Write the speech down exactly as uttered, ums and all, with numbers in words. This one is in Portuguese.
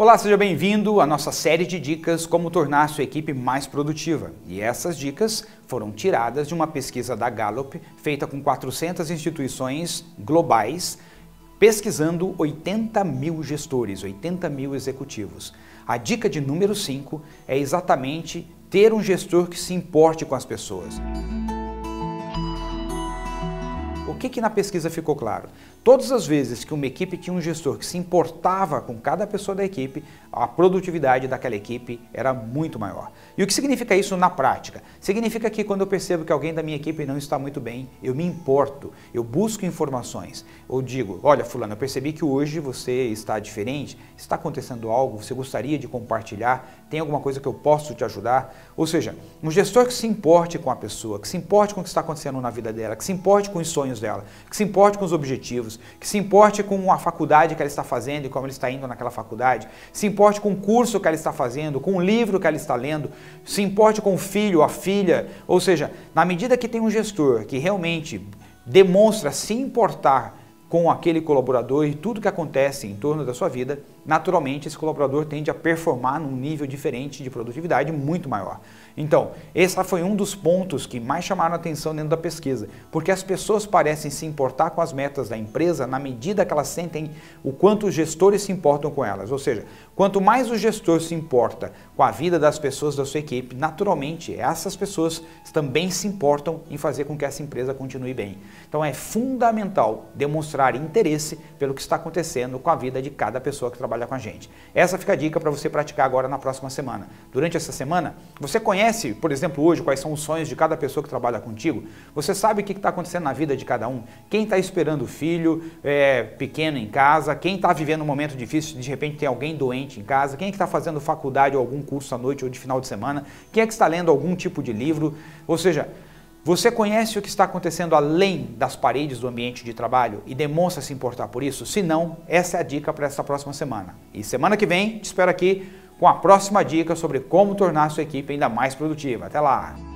Olá, seja bem-vindo à nossa série de dicas como tornar a sua equipe mais produtiva. E essas dicas foram tiradas de uma pesquisa da Gallup, feita com quatrocentas instituições globais, pesquisando oitenta mil gestores, oitenta mil executivos. A dica de número cinco é exatamente ter um gestor que se importe com as pessoas. O que que na pesquisa ficou claro? Todas as vezes que uma equipe tinha um gestor que se importava com cada pessoa da equipe, a produtividade daquela equipe era muito maior. E o que significa isso na prática? Significa que quando eu percebo que alguém da minha equipe não está muito bem, eu me importo, eu busco informações. Eu digo, olha fulano, eu percebi que hoje você está diferente, está acontecendo algo, você gostaria de compartilhar, tem alguma coisa que eu posso te ajudar? Ou seja, um gestor que se importe com a pessoa, que se importe com o que está acontecendo na vida dela, que se importe com os sonhos dela, que se importe com os objetivos, que se importe com a faculdade que ela está fazendo e como ela está indo naquela faculdade, se importe com o curso que ela está fazendo, com o livro que ela está lendo, se importe com o filho, a filha, ou seja, na medida que tem um gestor que realmente demonstra se importar com aquele colaborador e tudo que acontece em torno da sua vida, naturalmente esse colaborador tende a performar num nível diferente de produtividade muito maior. Então, esse foi um dos pontos que mais chamaram a atenção dentro da pesquisa, porque as pessoas parecem se importar com as metas da empresa na medida que elas sentem o quanto os gestores se importam com elas. Ou seja, quanto mais o gestor se importa com a vida das pessoas da sua equipe, naturalmente essas pessoas também se importam em fazer com que essa empresa continue bem. Então é fundamental demonstrar interesse pelo que está acontecendo com a vida de cada pessoa que trabalha com a gente. Essa fica a dica para você praticar agora na próxima semana. Durante essa semana, você conhece, por exemplo, hoje, quais são os sonhos de cada pessoa que trabalha contigo? Você sabe o que está acontecendo na vida de cada um? Quem está esperando filho é, pequeno em casa? Quem está vivendo um momento difícil, de repente tem alguém doente em casa? Quem é que está fazendo faculdade ou algum curso à noite ou de final de semana? Quem é que está lendo algum tipo de livro? Ou seja, você conhece o que está acontecendo além das paredes do ambiente de trabalho e demonstra se importar por isso? Se não, essa é a dica para essa próxima semana. E semana que vem, te espero aqui com a próxima dica sobre como tornar a sua equipe ainda mais produtiva. Até lá!